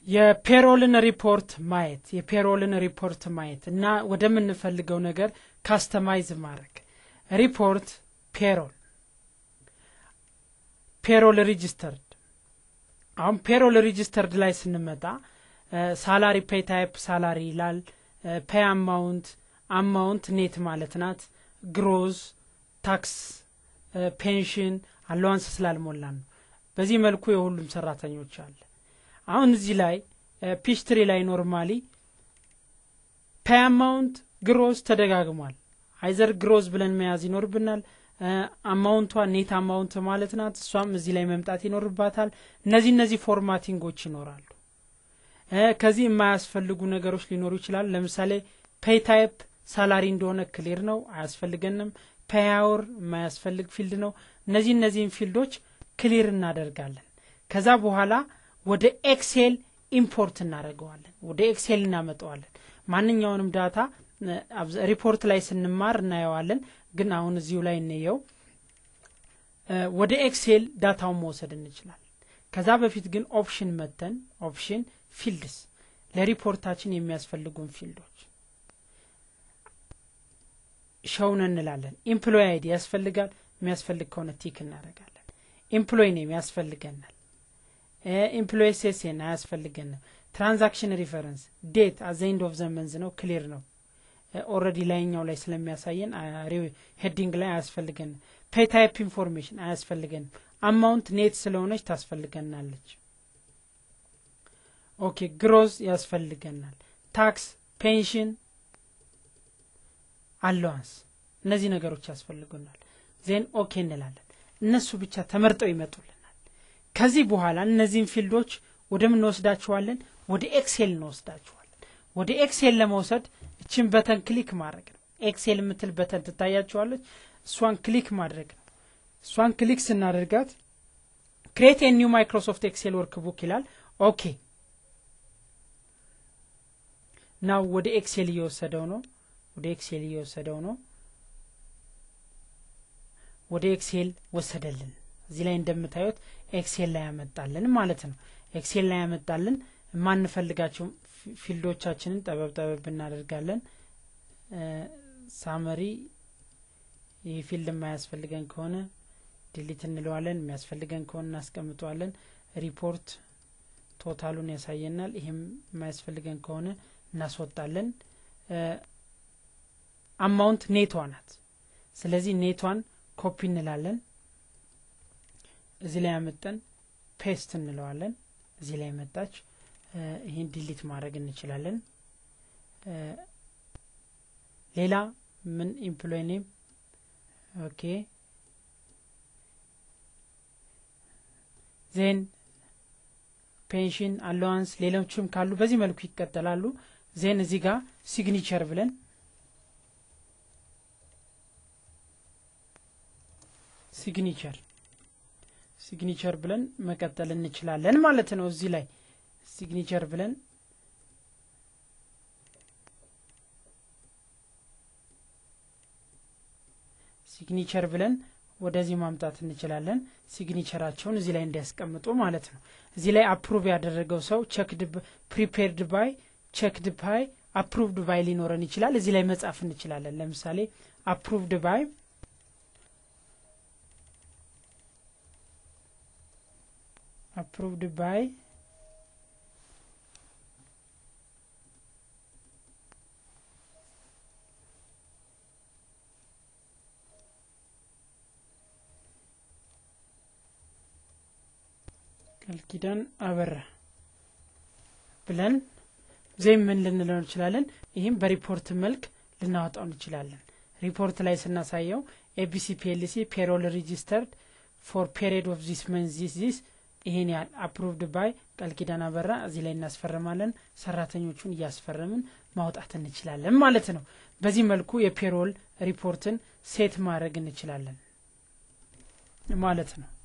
የፔሮልን ሪፖርት ማየት እና ወደምንፈልገው ነገር ካስተማይዝ ማድረግ ሪፖርት ፔሮል ሬጂስተርድ አሁን ፔሮል ሬጂስተርድ ላይ ስንመጣ ሳላሪ ፔይ ታይፕ ሳላሪ ይላል ፔይ አማውንት ኔት ማለት ናት ግሮዝ ታክስ ፔንሽን አላዋንስ ስላልሞላን በዚህ መልኩ የሁሉም ሰራተኞች አለ አሁን እዚህ ላይ ፒስትሪ ላይ ኖርማሊ ፔይ አማውንት ግሮዝ ተደጋግሟል አይዘር ግሮዝ ብለን መያዝ ይኖርብናል አማውንቷ ኔት አማውንት ማለት ናት እሷም እዚህ ላይ መምጣት ይኖርባታል እነዚህ ፎርማቲንጎች ይኖራሉ ከዚህ የማያስፈልጉ ነገሮች ሊኖሩ ይችላል ለምሳሌ ፔይ ታይፕ ሳላሪ እንደሆነ ክሊር ነው አያስፈልገንም ፔይ አወር የማያስፈልግ ፊልድ ነው እነዚህን ፊልዶች ክሊር እናደርጋለን ከዛ በኋላ ወደ ኤክሴል ኢምፖርት እናደርገዋለን ወደ ኤክሴል እናመጣዋለን ማንኛውንም ዳታ ሪፖርት ላይ ስንማር እናየዋለን ግን አሁን እዚሁ ላይ እንየው ወደ ኤክሴል ዳታውን መውሰድ እንችላለን ከዛ በፊት ግን ኦፕሽን ፊልድስ ለሪፖርታችን የሚያስፈልጉን ፊልዶች ሾውን እንላለን ኤምፕሎይ አይዲ ያስፈልጋል የሚያስፈልግ ከሆነ ቲክ እናደርጋለን ኤምፕሎይ ኔም ያስፈልገናል ኤምፕሎይ ሴሴን ያስፈልገናል ትራንዛክሽን ሪፈረንስ ዴት አት ዘ ኤንድ ኦፍ ዘ መንዝ ነው ክሊር ነው ኦሬዲ ላይኛው ላይ ስለሚያሳየን ሄዲንግ ላይ ያስፈልገን ፔይ ታይፕ ኢንፎርሜሽን ያስፈልገን አማውንት ኔት ስለሆነች ታስፈልገናለች ኦኬ ግሮዝ ያስፈልገናል ታክስ ፔንሽን አላዋንስ እነዚህ ነገሮች ያስፈልጉናል ዜን ኦኬ እንላለን እነሱ ብቻ ተመርጠው ይመጡልናል ከዚህ በኋላ እነዚህን ፊልዶች ወደምን ወስዳቸዋለን ወደ ኤክሴል እንወስዳቸዋለን ወደ ኤክሴል ለመውሰድ እቺን በተን ክሊክ ማድረግ ነው ኤክሴል የምትል በተን ትታያቸዋለች እሷን ክሊክ ማድረግ ነው እሷን ክሊክ ስናደርጋት create a new Microsoft Excel workbook ይላል ኦኬ ናው ወደ ኤክሴል እየወሰደው ነው ወደ ኤክሴል ወሰደልን እዚህ ላይ እንደምታዩት ኤክሴል ላይ ያመጣልን ማለት ነው ኤክሴል ላይ ያመጣልን ማንፈልጋቸው ፊልዶቻችንን ጠበብ እናደርጋለን ሳመሪ የፊልድ የማያስፈልገን ከሆነ ዲሊት እንለዋለን የሚያስፈልገን ከሆነ እናስቀምጣለን ሪፖርት ቶታሉን ያሳየናል ይሄም የማያስፈልገን ከሆነ እናስወጣለን አማውንት ኔቷ ናት ስለዚህ ኔቷን ኮፒ እንላለን እዚህ ላይ አመጣን ፔስት እንለዋለን እዚህ ላይ መጣች ይሄን ዲሊት ማድረግ እንችላለን ሌላ ምን ኤምፕሎይ ኔም ኦኬ ዜን ፔንሽን አላዋንስ ሌሎችም ካሉ በዚህ መልኩ ይከተላሉ ዜን እዚህ ጋር ሲግኒቸር ብለን ሲግኒቸር ብለን መቀጠል እንችላለን ማለት ነው እዚህ ላይ ሲግኒቸር ብለን ወደዚህ ማምጣት እንችላለን ሲግኒቸራቸውን እዚህ ላይ እንዲያስቀምጡ ማለት ነው እዚህ ላይ አፕሩቭ ያደረገው ሰው ፕሪፔርድ ባይ ቼክድ ባይ አፕሩቭድ ባይ ሊኖረን ይችላል እዚህ ላይ መጻፍ እንችላለን ለምሳሌ አፕሩቭድ ባይ ቃልኪዳን አበራ ብለን ዜም ምን ልንለው እንችላለን ይሄን በሪፖርት መልክ ልናወጣው እንችላለን ሪፖርት ላይ ስናሳየው ABC PLC payroll registered for period of this month this ይሄን ያል approved by ቃልኪዳን አበራ እዚህ ላይ እናስፈርማለን ሰራተኞቹን ያስፈርምን ማውጣት እንችላለን ማለት ነው በዚህ መልኩ የፔሮል ሪፖርትን ሴት ማድረግ እንችላለን ማለት ነው